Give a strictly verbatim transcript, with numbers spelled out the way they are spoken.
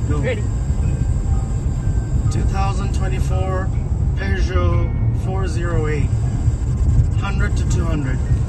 Go. Ready. twenty twenty-four Peugeot four oh eight. one hundred to two hundred.